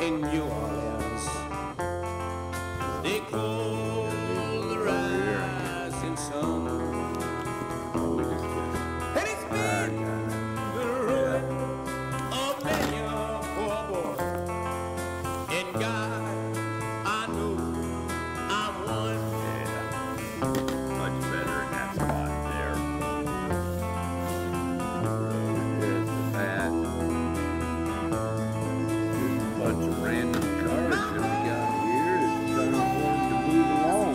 in New Orleans. They call the rising sun. And it's been the ruin of many a poor boy. And God, I know I'm one. Much better in that spot there. There's the bat. Bunch of random cars that we got here. It's time for them to move along.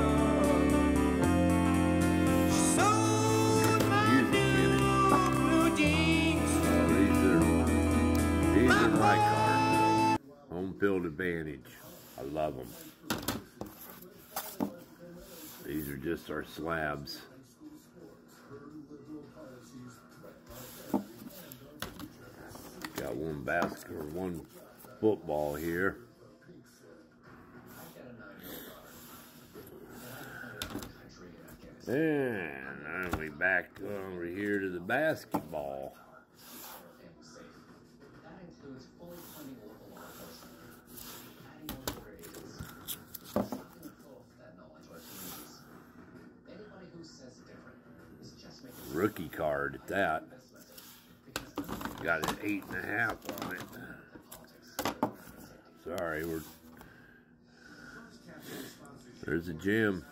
These are my cars. Home field advantage. I love them. These are just our slabs. Got one basket or one football here. And then we back over here to the basketball. Rookie card at that. Got an 8.5 on it. Sorry, there's a gym.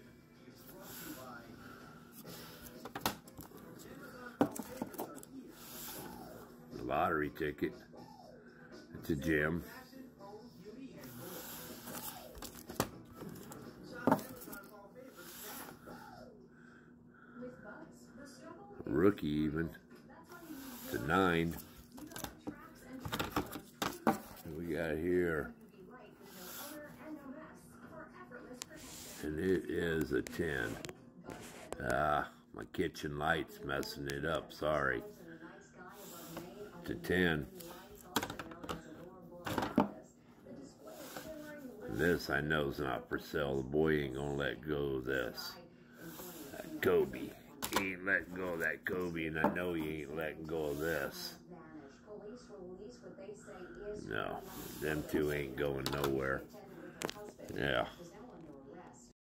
The lottery ticket. It's a gym. Rookie even to 9. We got here, and it is a 10. My kitchen light's messing it up. Sorry. To 10. This I know is not for sale. The boy ain't gonna let go of this. That Kobe. He ain't letting go of that Kobe, and I know he ain't letting go of this. No, them two ain't going nowhere. Yeah.